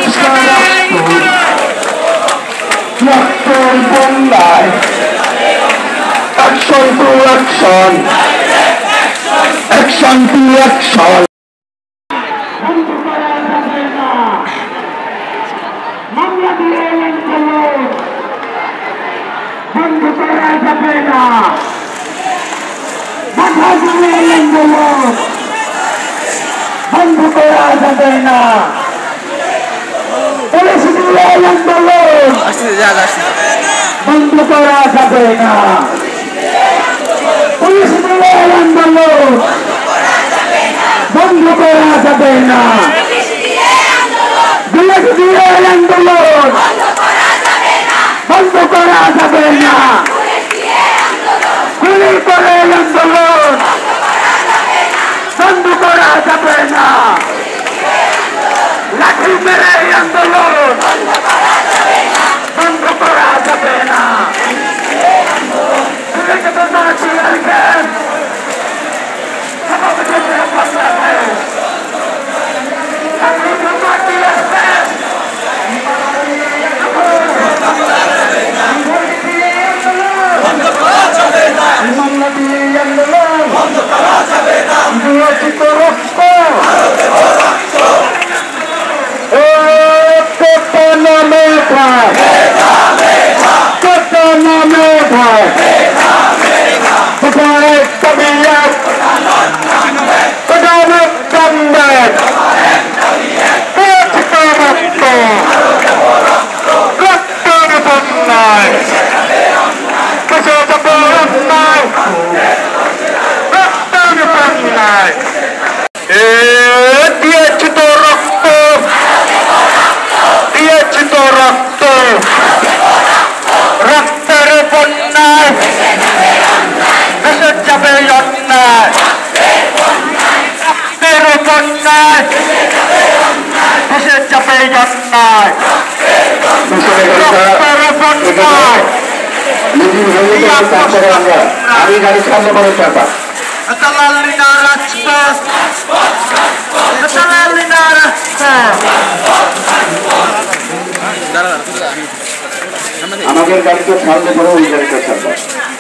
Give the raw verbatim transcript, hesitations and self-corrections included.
রক্তের বন্যায় action to action, action to action. মামলা দিয়ে বন্ধ করা যাবে না, বাধা দিয়ে আন্দোলন বন্ধ করা যাবে না, পুলিশ দিয়ে আন্দোলন বন্ধ করা যাবে না, পুলিশ দিয়ে আন্দোলন বন্ধ করা যাবে না, পুলিশ দিয়ে আন্দোলন বন্ধ করা যাবে না, গুলি করে আন্দোলন বন্ধ করা যাবে না, লাঠি মেরে আন্দোলন বন্ধ করা যাবে না, আমি গাড়ির সামনে করে চাপা আমাদের গাড়িকে সামনে করে ওই গাড়িটা চাপা।